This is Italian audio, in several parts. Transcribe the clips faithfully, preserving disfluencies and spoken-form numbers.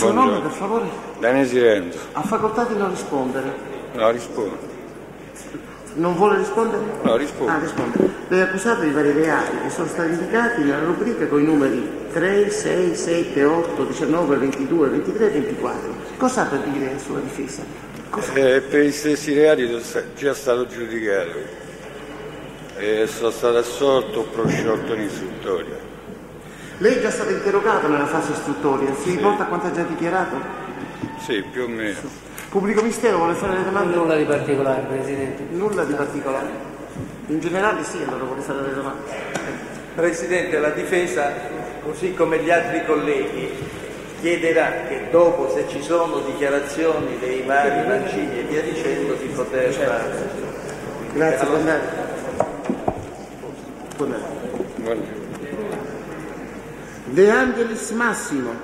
suo nome, per favore? Danesi Renzo. Ha facoltà di non rispondere. No, rispondo. Non vuole rispondere? No, rispondo. Ah, risponde. Lei è accusato di vari reati che sono stati indicati nella rubrica con i numeri tre, sei, sette, otto, diciannove, ventidue, ventitré e ventiquattro. Cosa ha per dire sulla difesa? Eh, per gli stessi reati sono già stato giudicato. Eh, sono stato assolto o prosciolto in istruttoria. Lei è già stato interrogato nella fase istruttoria. Si Sì. riporta a quanto ha già dichiarato? Sì, più o meno. Pubblico Ministero vuole fare le domande? Nulla di particolare, Presidente. Nulla di particolare. In generale sì, allora vuole fare le domande. Presidente, la difesa, così come gli altri colleghi, chiederà che dopo, se ci sono dichiarazioni dei vari Mancini e via dicendo, di poter fare. Grazie, buon andare. Buon andare. Guarda. De Angelis Massimo.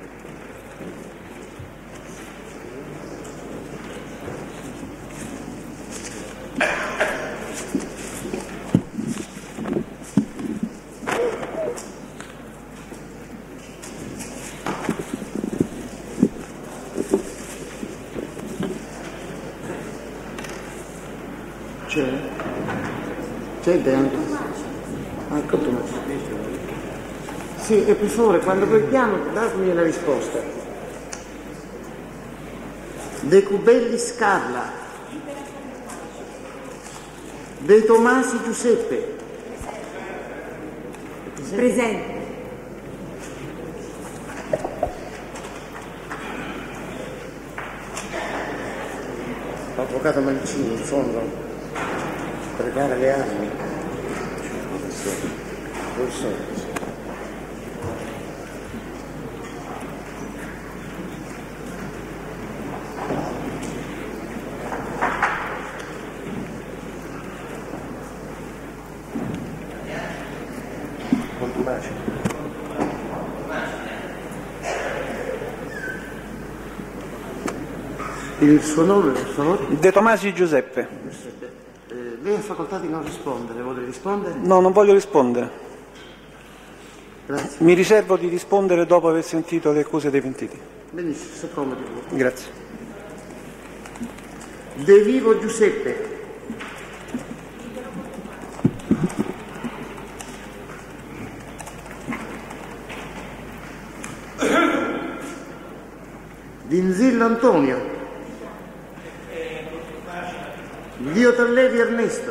C'è? C'è De Angelis? Ah, ecco Tommaso. Sì, e per favore, quando preghiamo, datemi la risposta. De Cubellis Carla. De Tomasi Giuseppe. Presente. Avvocato Mancini, in fondo, pregare le armi. Professore. Il suo nome, per favore? De Tomasi Giuseppe. Eh, lei ha facoltà di non rispondere, vuole rispondere? No, non voglio rispondere. Grazie. Mi riservo di rispondere dopo aver sentito le accuse dei pentiti. Benissimo, si accomodi. Grazie. De Vivo Giuseppe. Dinzillo Antonio. Dio Tallevi Ernesto.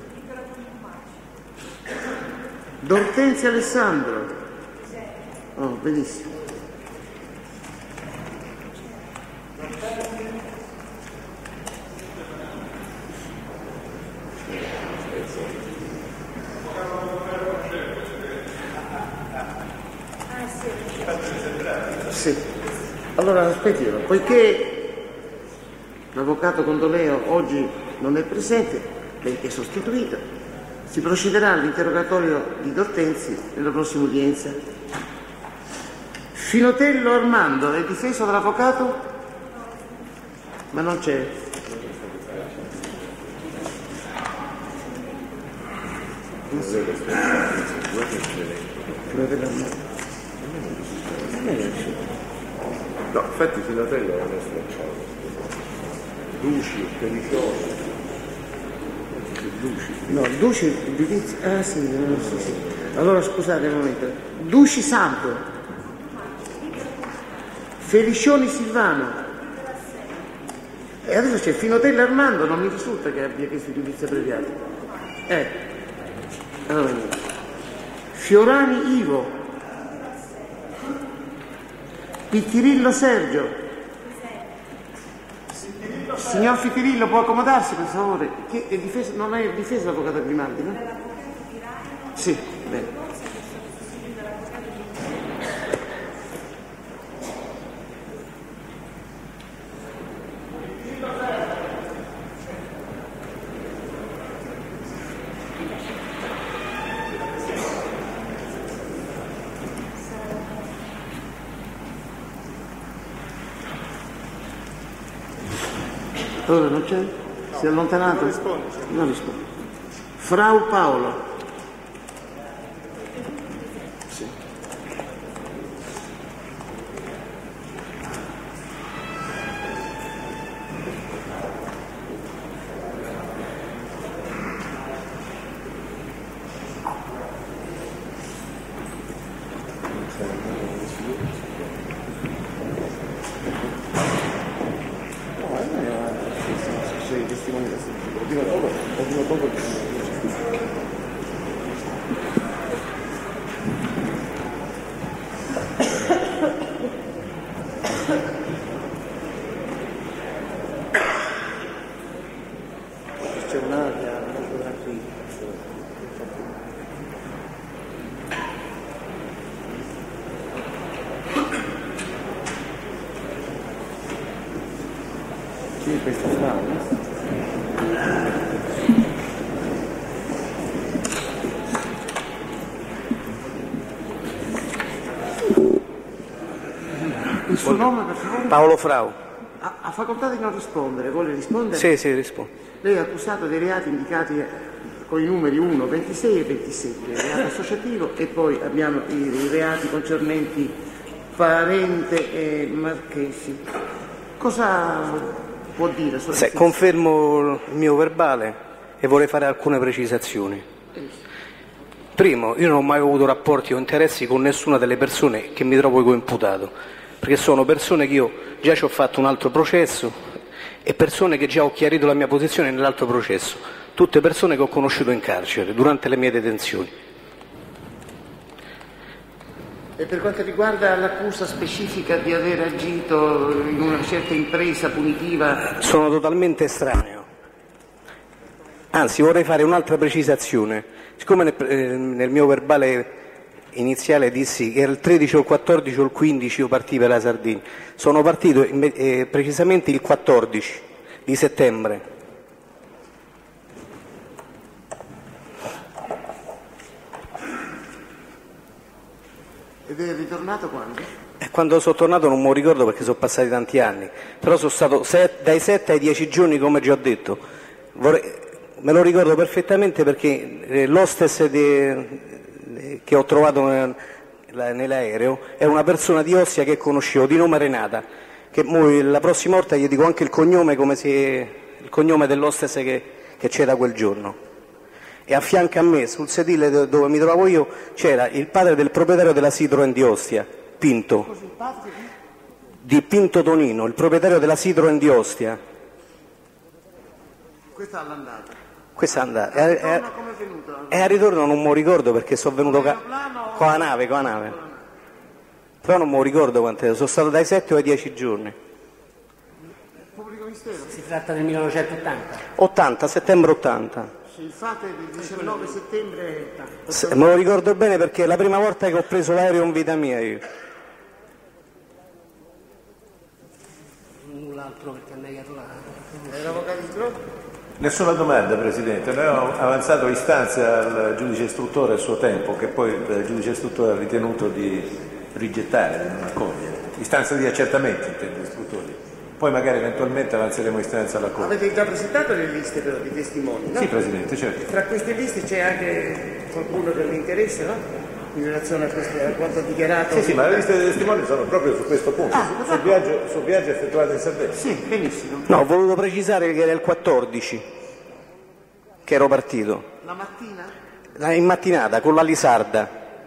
D'Ortenzio Alessandro. Oh, benissimo. Sì. Allora aspetti, poiché l'avvocato Condoleo oggi non è presente, lei è sostituito, si procederà all'interrogatorio di D'Ortenzi nella prossima udienza. Finotello Armando è difeso dall'avvocato? Ma non c'è. No, infatti Finotello non è stracciato. Duci, Pelliccioni. Duci. No, Duci, giudizio. Ah sì, no, sì, sì. Allora scusate un momento. Duci Santo. Felicioni Silvano. E adesso c'è Finotello Armando, non mi risulta che abbia chiesto giudizio abbreviato. Eh. Allora, Fiorani Ivo. Pittirillo Sergio. Signor Fittirillo, può accomodarsi per favore? Che è difesa, non è difesa l'avvocato Grimaldi, no? Sì, bene. Allora non c'è? Si è allontanato? Non risponde. Non risponde. Frau Paolo. Sì. C'è un'aria molto tranquilla. Sì, questa strada. Il suo nome, per favore? Paolo Frau. Ha, ha facoltà di non rispondere, vuole rispondere? Sì, sì, rispondo. Lei è accusato dei reati indicati eh, con i numeri uno, ventisei e ventisette, il reato associativo, e poi abbiamo i, i reati concernenti Parente e Marchesi. Cosa può dire? Sulla Se, confermo il mio verbale e vorrei fare alcune precisazioni. Primo, io non ho mai avuto rapporti o interessi con nessuna delle persone che mi trovo coimputato, perché sono persone che io già ci ho fatto un altro processo e persone che già ho chiarito la mia posizione nell'altro processo, tutte persone che ho conosciuto in carcere durante le mie detenzioni. E per quanto riguarda l'accusa specifica di aver agito in una certa impresa punitiva? Sono totalmente estraneo. Anzi, vorrei fare un'altra precisazione. Siccome nel, eh, nel mio verbale iniziale dissi che era il tredici o il quattordici o il quindici io partii per la Sardegna, sono partito eh, precisamente il quattordici di settembre. Ed è ritornato quando? E quando sono tornato non me lo ricordo perché sono passati tanti anni, però sono stato set, dai sette ai dieci giorni, come già ho detto. Vorrei, me lo ricordo perfettamente perché eh, l'hostess de, che ho trovato nel, nell'aereo è una persona di Ostia che conoscevo, di nome Renata, che mo, la prossima volta gli dico anche il cognome, come se il cognome dell'hostess che, che c'era quel giorno. E a fianco a me, sul sedile dove mi trovavo io, c'era il padre del proprietario della Citroen di Ostia, Pinto, di Pinto Tonino, il proprietario della Citroen di Ostia. Questa è all'andata. Questa è andata. E, e, Come è venuto? e al ritorno non me lo ricordo perché sono venuto ca- con la nave, con la nave. Però non me lo ricordo quant'è, sono stato dai sette ai dieci giorni. Pubblico ministero? Si tratta del millenovecentottanta. ottanta, settembre ottanta. Il fatto è del diciannove settembre. Se, me lo ricordo bene perché è la prima volta che ho preso l'aereo in vita mia io. Null'altro perché ha negato la... L'avvocato di Sgro? Nessuna domanda, Presidente. Noi abbiamo avanzato istanze al giudice istruttore a suo tempo, che poi il giudice istruttore ha ritenuto di rigettare, di non accogliere. Istanza di accertamenti, intendo, istruttori. Poi magari eventualmente avanzeremo istanza alla Corte. Avete già presentato le liste però di testimoni, no? Sì, Presidente, certo. Tra queste liste c'è anche qualcuno che vi interessa, no? In relazione a, queste, a quanto ha dichiarato? Sì, sì, ma le liste dei testimoni sono proprio su questo punto, Ah, su, sul, viaggio, sul viaggio effettuato in Sardegna. Sì, benissimo. No, ho voluto precisare che era il quattordici che ero partito. La mattina? La- In mattinata, con la Lisarda.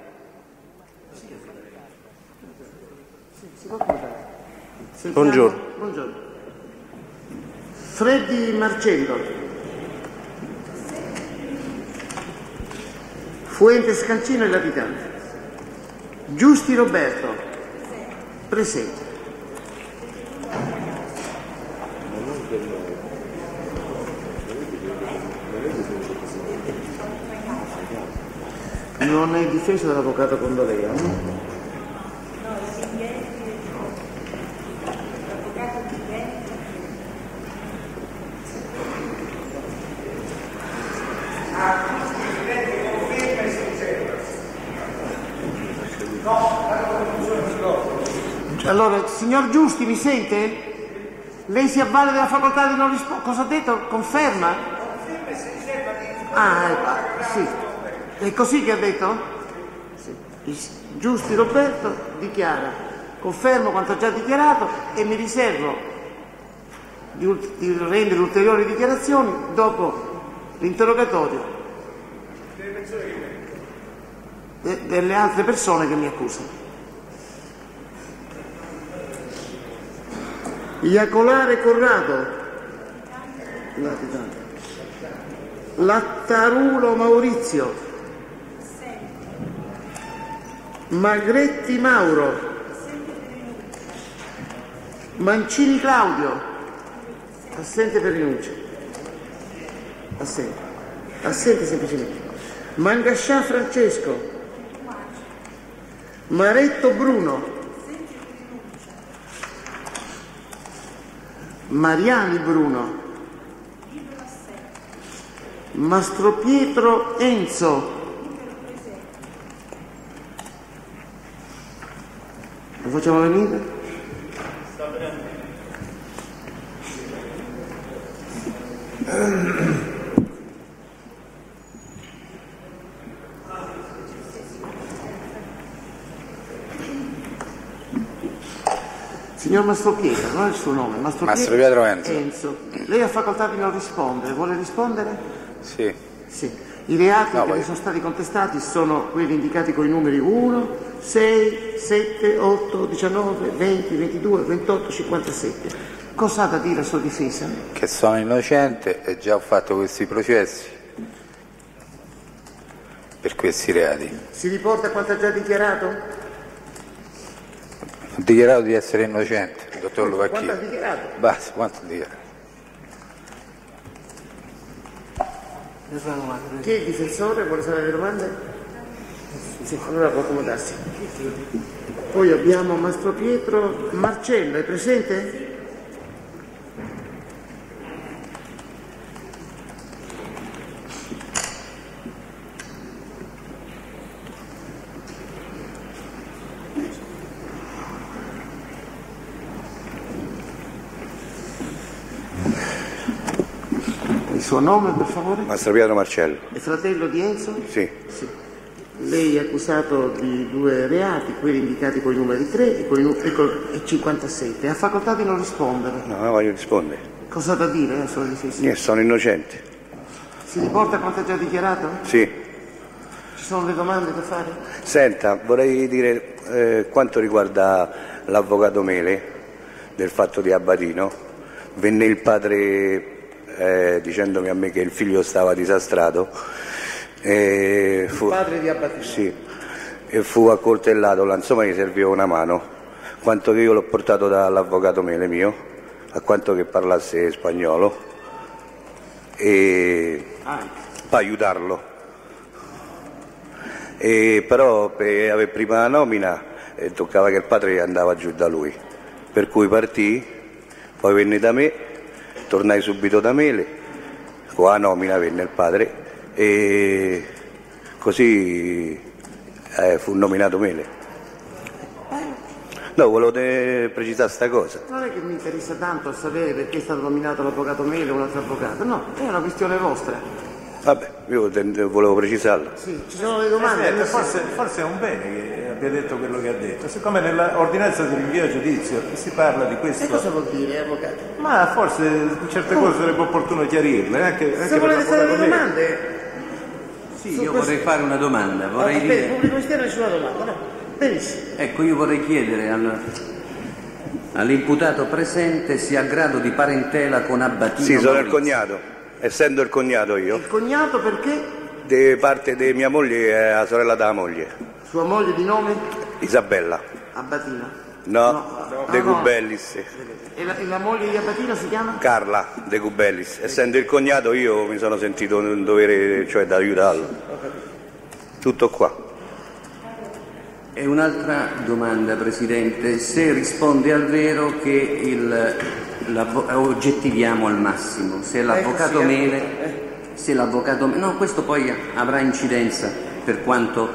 Si può contare? Sentiamo. Buongiorno. Buongiorno. Freddy Marcello. Fuentes Cancino e l'abitante. Giusti Roberto. Presente. Non è difeso dall'avvocato Condolea, no? Allora, signor Giusti, mi sente? Lei si avvale della facoltà di non rispondere. Cosa ha detto? Conferma? Ah, ecco, sì. È così che ha detto? Sì. Il Giusti Roberto dichiara: confermo quanto ha già dichiarato e mi riservo di, ult- di rendere ulteriori dichiarazioni dopo l'interrogatorio de- delle altre persone che mi accusano. Iacolare Corrado. Latitante. Lattarulo Maurizio, Magretti Mauro, Mancini Claudio, assente per rinuncia, assente, assente semplicemente, Mangascià Francesco, Maretto Bruno, Mariani Bruno, Mastropietro Enzo, lo facciamo venire? Signor Mastropietro, non è il suo nome, Mastropietro, Mastropietro Enzo. Enzo. Lei ha facoltà di non rispondere, vuole rispondere? Sì. Sì. I reati No, che voglio. le sono stati contestati sono quelli indicati con i numeri uno, sei, sette, otto, diciannove, venti, ventidue, ventotto, cinquantasette. Cosa ha da dire a sua difesa? Che sono innocente e già ho fatto questi processi per questi reati. Si riporta quanto ha già dichiarato? Ho dichiarato di essere innocente, il dottor Quanto ha Lovacchio. dichiarato? Basta, quanto ho dichiarato? Chi è il difensore? Vuole fare le domande? Sì, allora può accomodarsi. Poi abbiamo Mastropietro Marcello, è presente? Il suo nome, per favore? Mastropietro Marcello. È fratello di Enzo? Sì. Sì. Lei è accusato di due reati, quelli indicati con i numeri tre e, con i nu- e, con- e cinquantasette. Ha facoltà di non rispondere. No, non voglio rispondere. Cosa ha da dire a sua difesa? Io sono innocente. Si riporta quanto ha già dichiarato? Sì. Ci sono le domande da fare? Senta, vorrei dire eh, quanto riguarda l'avvocato Mele del fatto di Abbatino. Venne il padre eh, dicendomi a me che il figlio stava disastrato. E fu, Il padre di Abbatino? Sì, e fu accoltellato, là, insomma gli serviva una mano. Quanto che io l'ho portato dall'avvocato Mele mio, a quanto che parlasse spagnolo, e Ah, per aiutarlo. E però per avere prima la nomina eh, toccava che il padre andava giù da lui, per cui partì, poi venne da me, tornai subito da Mele, con la nomina venne il padre e così eh, fu nominato Mele. No, volevo de- precisare sta cosa. non è che mi interessa tanto sapere perché è stato nominato l'avvocato Mele o un altro avvocato, no, è una questione vostra. Vabbè, io te- volevo precisarlo. Sì, ci sono le domande? Aspetta, forse, forse è un bene che abbia detto quello che ha detto, siccome nell'ordinanza di rinvio a giudizio si parla di E questo. cosa vuol dire, avvocato? Ma forse certe cose sarebbe opportuno chiarirle, anche, anche Se per volete fare le l'avvocato Mele. domande... Sì, Su io questo- vorrei fare una domanda, vorrei Aspetta, il dire, pubblico ministero nessuna domanda, no? Benissimo. ecco, io vorrei chiedere al- all'imputato presente se ha grado di parentela con Abbatino. Sì, sono il Maurizio. cognato, essendo il cognato io, Il cognato perché? di parte di mia moglie è la sorella della moglie, Sua moglie di nome? Isabella. Abbatino. No, No, De no, no. Gubellis. E la, e la moglie di Abbatino si chiama? Carla De Gubellis. Essendo il cognato io mi sono sentito in dovere, cioè da aiutarlo. Tutto qua. E un'altra domanda, Presidente, se risponde al vero che il, l'avvo- oggettiviamo al massimo, se l'avvocato sì, eh. Mele, se l'avvocato Mele, no, questo poi avrà incidenza per quanto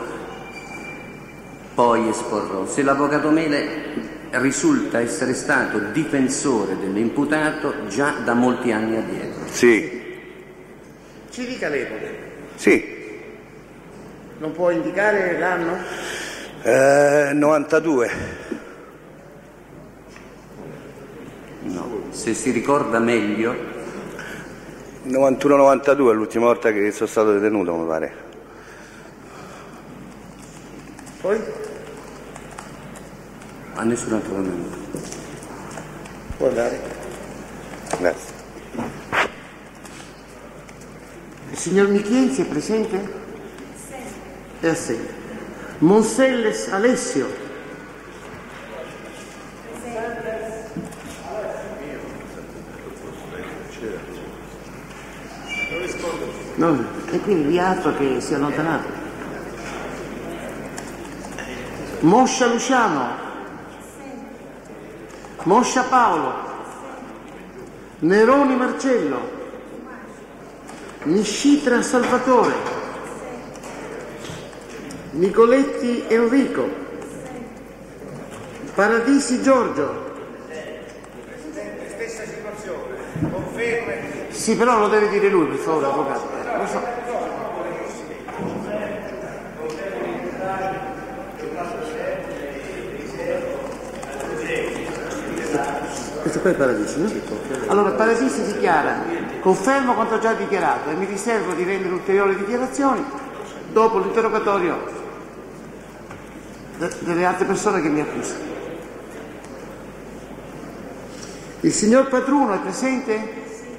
poi esporrò, se l'avvocato Mele risulta essere stato difensore dell'imputato già da molti anni addietro. Sì, Ci dica l'epoca. sì. Non può indicare l'anno? Eh, novantadue. No. Se si ricorda meglio, novantuno novantadue è l'ultima volta che sono stato detenuto, mi pare. Poi? a nessun altro domanda. Può andare. Grazie. signor Michienzi è presente? È assente. Monselles Alessio. No, e quindi vi altro che si è allontanato. Moscia Luciano. Moscia Paolo. Neroni Marcello. Niscitra Salvatore. Nicoletti Enrico. Paradisi Giorgio. Stessa situazione, conferma. Sì, però lo deve dire lui, per favore, avvocato. Lo so. Questo qua è Paradisi, no? Allora, Paradisi dichiara: confermo quanto già dichiarato e mi riservo di rendere ulteriori dichiarazioni dopo l'interrogatorio delle altre persone che mi accusano. Il signor Patruno è presente?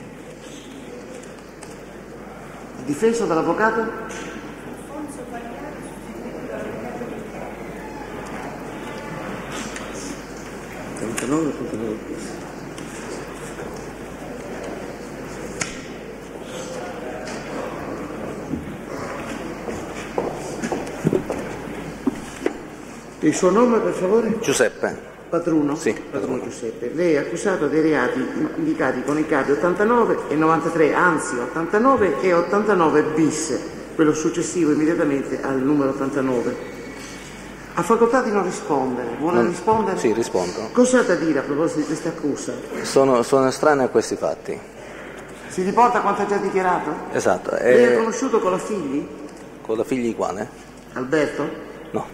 Difeso dall'avvocato? trentanove, trentanove. Il suo nome, per favore? Giuseppe. Patruno? Sì, Patruno Giuseppe. Lei è accusato dei reati indicati con i capi ottantanove e novantatré, anzi ottantanove e ottantanove bis, quello successivo immediatamente al numero ottantanove. Ha facoltà di non rispondere. Vuole non... rispondere? Sì, rispondo. Cosa ha da dire a proposito di questa accusa? Sono, sono estraneo a questi fatti. Si riporta quanto ha già dichiarato? Esatto. Lei E... è conosciuto con la figli? Con la figlia di quale? Alberto? No.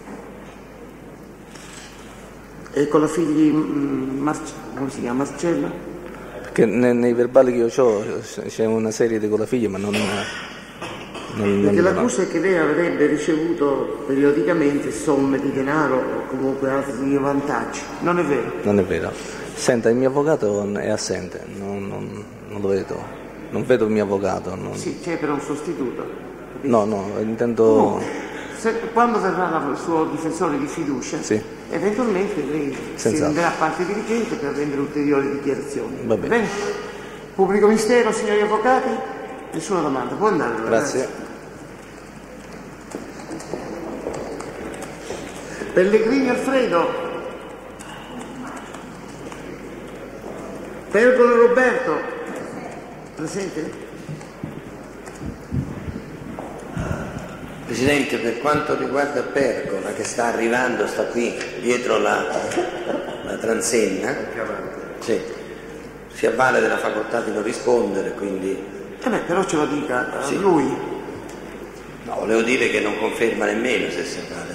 E con la figlia Marce... come si chiama? Marcella? Perché nei, nei verbali che io ho c'è una serie di con la figlia, ma non... non Perché non l'accusa è che lei avrebbe ricevuto periodicamente somme di denaro o comunque altri vantaggi. Non è vero? Non è vero. Senta, il mio avvocato è assente, non, non, non lo vedo. Non vedo il mio avvocato. Non... Sì, c'è però un sostituto. Capisci? No, no, intendo... No. Se, quando verrà il suo difensore di fiducia, sì, eventualmente lei Senz'altro. si renderà parte dirigente per rendere ulteriori dichiarazioni. Va bene. Bene? Pubblico ministero, signori avvocati? Nessuna domanda, può andare. Allora. Grazie. Pellegrini Alfredo. Pergolo Roberto. Presente? Presidente, per quanto riguarda Pergola, che sta arrivando, sta qui dietro la, la transenna, sì, si avvale della facoltà di non rispondere, quindi... Eh beh, però ce lo dica sì. lui. No, volevo dire che non conferma nemmeno se si avvale.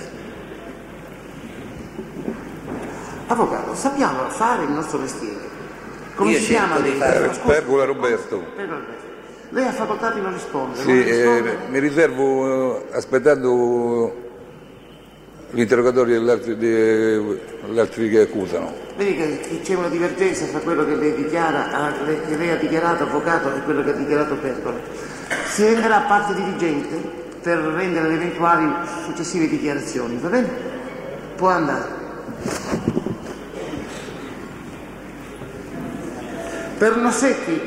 Avvocato, sappiamo fare il nostro mestiere. Come Io si chiama cerco lei? di fare- Pergola Roberto. Pergola Roberto. Lei ha facoltà di non rispondere. Sì, non eh, risponde. mi riservo, eh, aspettando l'interrogatorio degli altri, degli altri che accusano. Vedi che c'è una divergenza tra quello che lei dichiara, che lei ha dichiarato avvocato e quello che ha dichiarato Pergola. Si renderà parte dirigente per rendere le eventuali successive dichiarazioni, va bene? Può andare. Per Nosetti.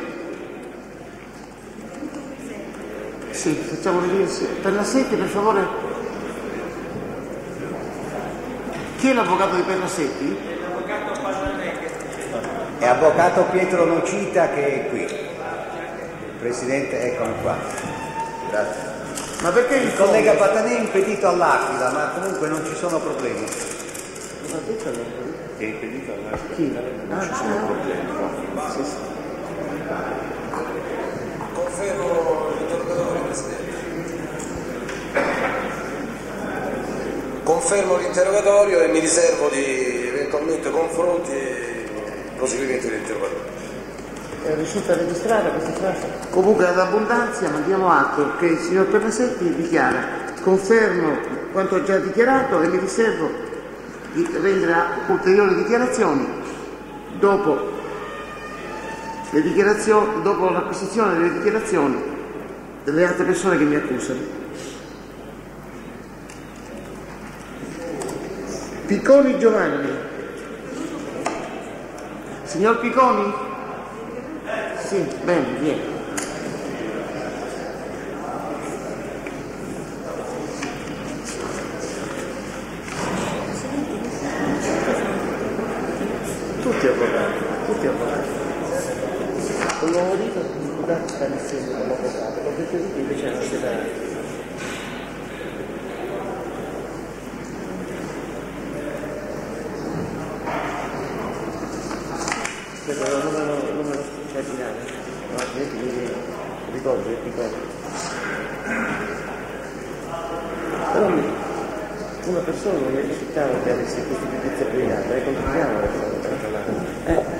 Sì, facciamo vedere. Per Nosetti, per favore. Chi è l'avvocato di Pernasetti? È avvocato Pietro Nocita che è qui. Il presidente, eccomi qua. Grazie. Ma perché il collega Patanè è impedito all'Aquila, ma comunque non ci sono problemi. Cosa ha detto all'Aquila? È impedito all'Aquila. Chi? Ah, Non ci sono problemi. Sì, sì. Confermo l'interrogatorio, Presidente. Confermo l'interrogatorio e mi riservo di eventualmente confronti e proseguimento dell'interrogatorio. Eh, risulta registrata questa frase? Comunque ad abbondanza mandiamo atto che il signor Pernasetti dichiara: confermo quanto ho già dichiarato e mi riservo di rendere ulteriori dichiarazioni dopo le dichiarazioni, dopo l'acquisizione delle dichiarazioni delle altre persone che mi accusano. Picconi Giovanni. Signor Picconi? Sì, bene, vieni. Tutti avvocati, tutti avvocati. Con l'uomo dito il imputato sta insieme con l'avvocato, con questo dito invece hanno separato. Aspetta, non me lo, non me lo fai girare, no, altrimenti mi ricordo il piccolo. Però mi, una persona non mi aspettava che avesse questa giustizia privata, e controlliamo la cosa per parlare. Eh?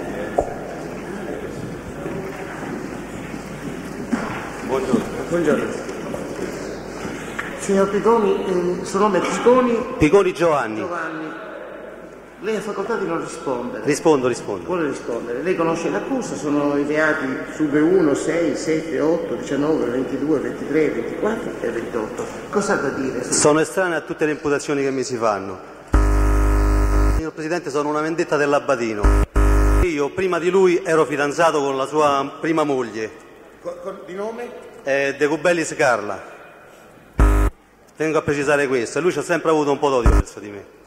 Buongiorno. Buongiorno. Signor Picconi, il suo nome è Picconi? Picconi Giovanni. Giovanni. Lei ha facoltà di non rispondere. Rispondo, rispondo. Vuole rispondere. Lei conosce l'accusa, sono i reati sub uno, sei, sette, otto, diciannove, ventidue, ventitré, ventiquattro e ventotto. Cosa ha da dire? Sono estraneo a tutte le imputazioni che mi si fanno. Signor Presidente, sono una vendetta dell'Abatino. Io prima di lui ero fidanzato con la sua prima moglie. Con, con, di nome? Eh, De Cubellis Carla. Tengo a precisare questo. E lui ci ha sempre avuto un po' d'odio verso di me.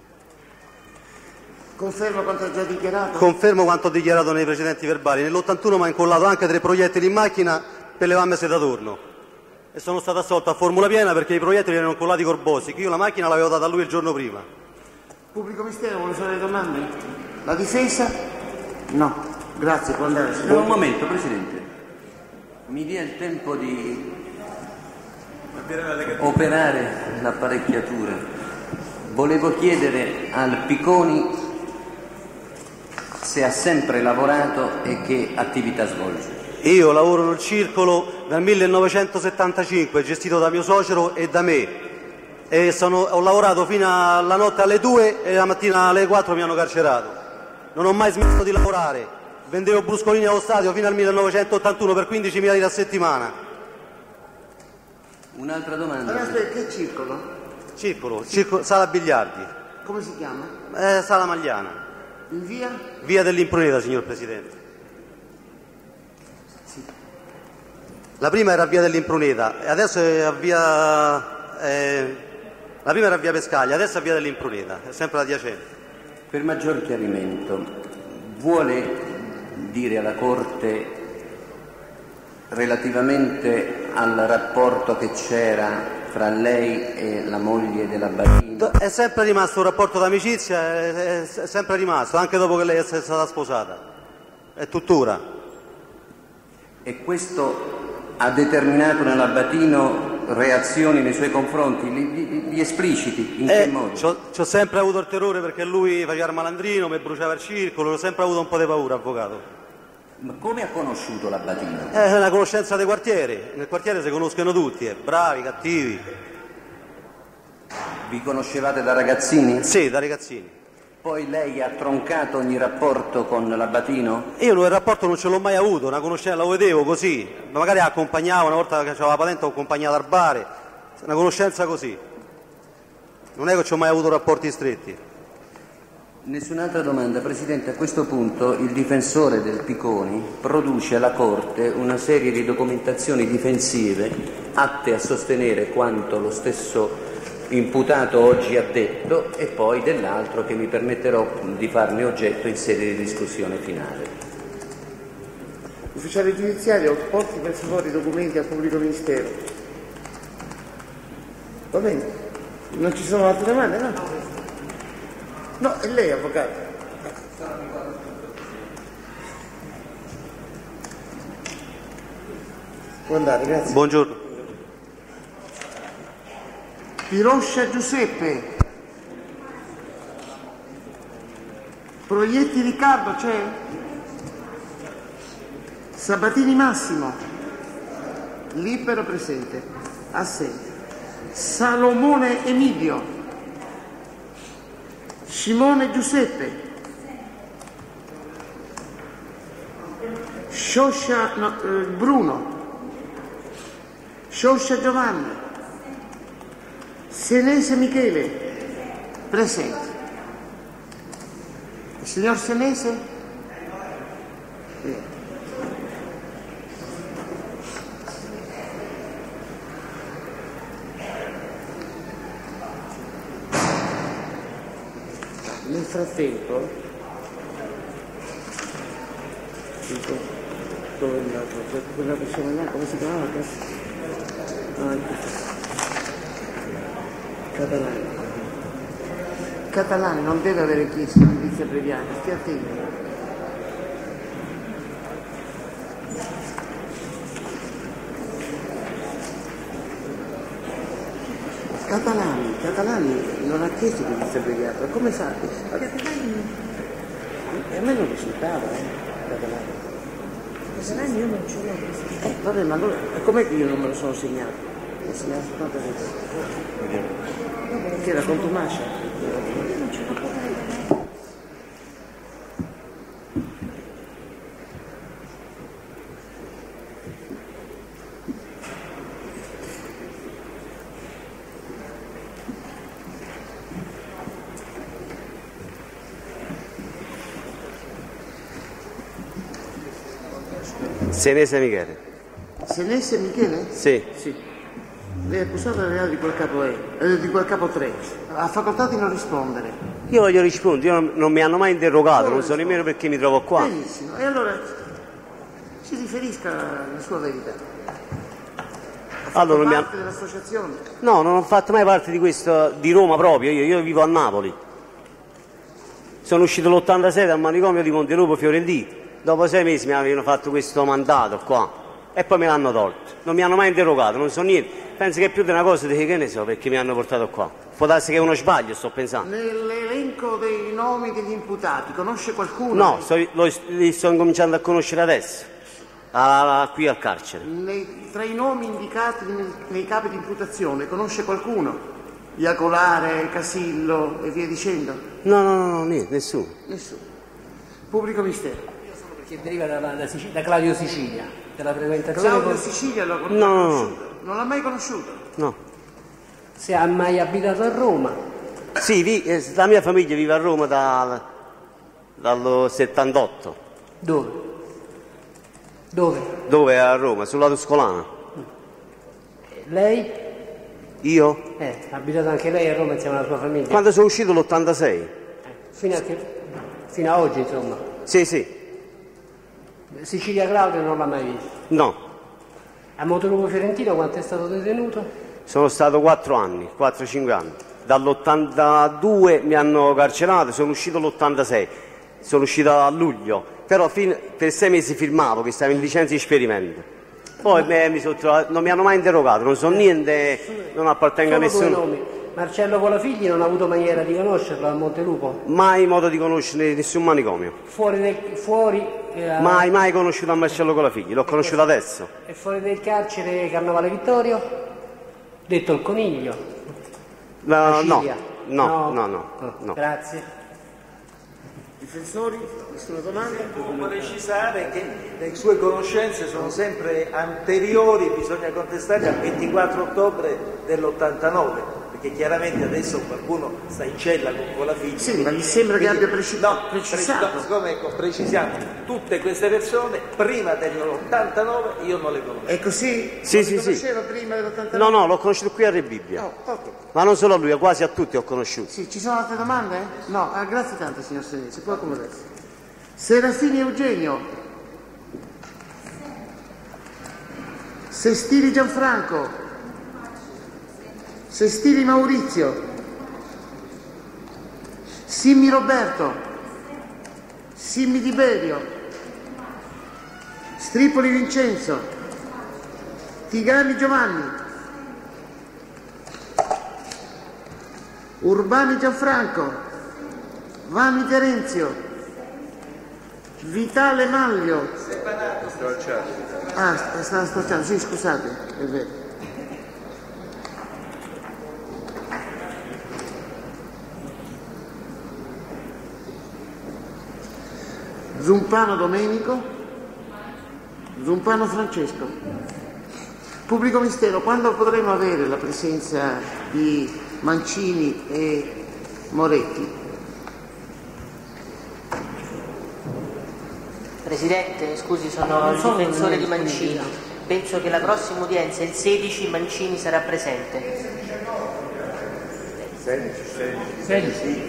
Confermo quanto ha già dichiarato? Confermo quanto ho dichiarato nei precedenti verbali. Nell'ottantuno mi ha incollato anche tre proiettili in macchina per levarmi da torno. E sono stato assolto a formula piena perché i proiettili erano incollati corbosi, che io la macchina l'avevo data a lui il giorno prima. Pubblico Ministero, vuole fare le domande? La difesa? No. Grazie, può andare. No, un momento, Presidente. Mi dia il tempo di operare l'apparecchiatura. Volevo chiedere al Picconi se ha sempre lavorato e che attività svolge. Io lavoro nel circolo dal millenovecentosettantacinque, gestito da mio suocero e da me. E sono, ho lavorato fino alla notte alle due e la mattina alle quattro mi hanno carcerato. Non ho mai smesso di lavorare. Vendevo bruscolini allo stadio fino al millenovecentottantuno per quindicimila lire a settimana. Un'altra domanda. Allora, aspetta, che circolo? Circolo, circolo, sala biliardi. Come si chiama? Eh, sala Magliana. In via? Via dell'Impruneta, signor Presidente. Sì. La prima era via dell'Impruneta e adesso è a via... Eh, la prima era a via Pescaglia, adesso è a via dell'Impruneta, è sempre adiacente. Per maggior chiarimento, vuole dire alla Corte relativamente al rapporto che c'era fra lei e la moglie dell'Abatino? È sempre rimasto un rapporto d'amicizia, è, è sempre rimasto, anche dopo che lei è stata sposata. È tuttora. E questo ha determinato nell'Abatino reazioni nei suoi confronti? Li, li, li espliciti? In eh, che modo? Ci ho sempre avuto il terrore perché lui faceva il malandrino, mi bruciava il circolo, ho sempre avuto un po' di paura, avvocato. Ma come ha conosciuto l'Abatino? È una conoscenza dei quartieri, nel quartiere si conoscono tutti, eh, bravi, cattivi. Vi conoscevate da ragazzini? Sì, da ragazzini. Poi lei ha troncato ogni rapporto con l'Abatino? Io il rapporto non ce l'ho mai avuto, una conoscenza, la vedevo così, magari accompagnavo, una volta che aveva la patente ho accompagnato al bar, una conoscenza così. Non è che ci ho mai avuto rapporti stretti. Nessun'altra domanda. Presidente, a questo punto il difensore del Picconi produce alla Corte una serie di documentazioni difensive atte a sostenere quanto lo stesso imputato oggi ha detto e poi dell'altro che mi permetterò di farne oggetto in sede di discussione finale. Ufficiale giudiziario, porti per favore i documenti al pubblico ministero. Va bene? Non ci sono altre domande, no? No, è lei, avvocato. Può andare, grazie. Buongiorno. Piroscia Giuseppe. Proietti Riccardo c'è? Sabatini Massimo. Libero presente. Assente. Salomone Emilio. Simone Giuseppe. Scioscia no, eh, Bruno. Scioscia Giovanni, Senese Michele, presente. Il signor Senese? Sì. Nel frattempo, dove è andato? Quella persona là, come si chiamava? Ah, Catalani. Catalani non deve avere chiesto giudizio abbreviato, stia attento. Catalani, Catalani non ha chiesto giudizio abbreviato, come fa? A me non risultava, eh, Catalani. Catalani io non ce l'ho. Eh, vabbè, ma allora, com'è che io non me lo sono segnato? L'ho segnato soltanto adesso. Che era contumacia? Io non ce l'ho potuto. Senese Michele. Senese Michele? Sì. Sì. Lei è accusato del reato di quel capo E, eh, di quel capo tre. Ha facoltà di non rispondere. Io voglio rispondere, io non, non mi hanno mai interrogato, non so nemmeno perché mi trovo qua. Benissimo, e allora si riferisca alla sua verità. Ha Allora, fatto mi parte ha... dell'associazione? No, non ho fatto mai parte di questo, di Roma proprio, io, io vivo a Napoli. Sono uscito l'ottantasei dal manicomio di Montelupo Fiorentino. Dopo sei mesi mi avevano fatto questo mandato qua e poi me l'hanno tolto. Non mi hanno mai interrogato, non so niente. Penso che è più di una cosa di che ne so perché mi hanno portato qua. Può darsi che è uno sbaglio, sto pensando. Nell'elenco dei nomi degli imputati conosce qualcuno? No, sto, lo, li sto cominciando a conoscere adesso, a, a, qui al carcere. Nei, tra i nomi indicati nei, nei capi di imputazione conosce qualcuno? Iacolare, Casillo e via dicendo? No, no, no, no niente, nessuno. Nessuno. Pubblico mistero. Che deriva da, da, Sicilia, da Claudio Sicilia, della frequentazione. Claudio con... Sicilia l'ha no, no, conosciuto? Non l'ha mai conosciuto? No. Se ha mai abitato a Roma? Sì, vi, eh, la mia famiglia vive a Roma dal, dallo settantotto. Dove? Dove? Dove? A Roma, sulla Tuscolana. Lei? Io? Eh, ha abitato anche lei a Roma insieme alla sua famiglia? Quando sono uscito l'ottantasei. Eh, fino, a che... fino a oggi, insomma. Sì, sì. Sicilia Claudio non l'ha mai visto? No. A Montelupo Fiorentino quanto è stato detenuto? Sono stato quattro anni, quattro cinque anni. Dall'ottantadue mi hanno carcerato, sono uscito l'ottantasei. Sono uscito a luglio, però fin, per sei mesi firmavo che stavo in licenza di esperimento. Poi me, mi sono trovato, non mi hanno mai interrogato, non so niente, non appartengo a nessuno. Due nomi. Marcello Colafigli non ha avuto maniera di conoscerlo a Montelupo? Mai modo di conoscere nessun manicomio. Fuori del, fuori, eh, mai, mai conosciuto a Marcello Colafigli, l'ho conosciuto adesso. E fuori del carcere Carnevale Vittorio? Detto il Coniglio? No, no, no, no, no, no, no. Grazie. Difensori? Nessuna domanda? Devo precisare che le sue conoscenze sono sempre anteriori, bisogna contestarle al ventiquattro ottobre dell'ottantanove, perché chiaramente adesso qualcuno sta in cella con Colafigli. Sì, ma mi sembra che abbia preci- no, precisato. Siccome ecco, precisiamo, tutte queste persone prima dell'ottantanove io non le conosco. È così? Sì, non sì, li sì. conosceva prima dell'ottantanove? No, no, l'ho conosciuto qui a Re Bibbia. Oh, okay. Ma non solo a lui, quasi a tutti ho conosciuto. Sì, ci sono altre domande? No, ah, grazie tanto signor Senese, può accomodarsi. Serafini Eugenio. Sestili Gianfranco. Sestili Maurizio. Simmi Roberto. Simmi Tiberio. Stripoli Vincenzo. Tigani Giovanni. Urbani Gianfranco, Vanni Terenzio, Vitale Maglio. Ah, stava storciando, sì, scusate, è vero. Zumpano Domenico, Zumpano Francesco. Pubblico Ministero, quando potremo avere la presenza di Mancini e Moretti? Presidente, scusi, sono il difensore di Mancini. Penso che la prossima udienza, il sedici, Mancini sarà presente. sedici, sedici.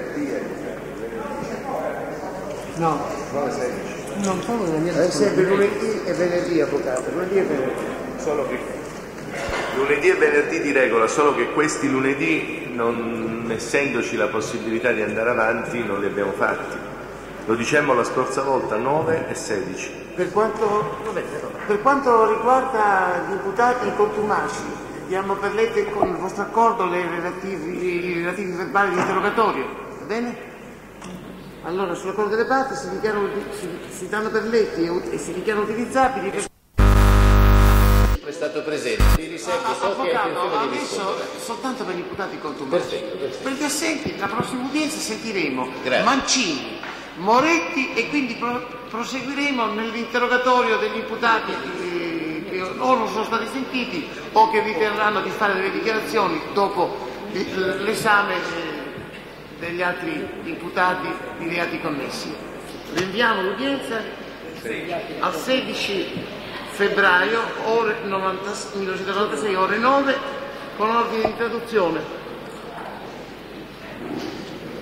No. Non so venire. È sempre lunedì e venerdì, avvocato. Lunedì e venerdì. Solo che lunedì e venerdì di regola, solo che questi lunedì, non essendoci la possibilità di andare avanti, non li abbiamo fatti. Lo dicemmo la scorsa volta, nove e sedici. Per quanto, per quanto riguarda gli imputati contumaci, diamo per letto con il vostro accordo le relativi, i relativi verbali di interrogatorio, va bene? Allora, sull'accordo delle parti si, dichiarano, si, si danno per letti e, e si dichiarano utilizzabili. Per... È stato presente, mi riservo solo adesso soltanto per gli imputati contumaci. Perfetto, perfetto. Per gli assenti, la prossima udienza sentiremo Grazie. Mancini, Moretti e quindi pro, proseguiremo nell'interrogatorio degli imputati eh, che o non sono stati sentiti o che riterranno di fare delle dichiarazioni dopo l'esame eh, degli altri imputati di reati commessi. Rinviamo l'udienza al sedici febbraio, ore novanta, millenovecentonovantasei, ore nove, con ordine di traduzione.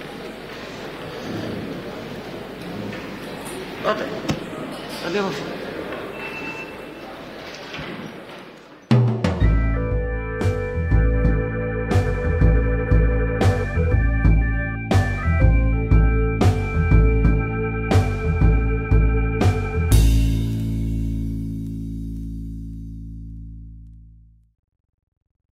Vabbè, abbiamo finito.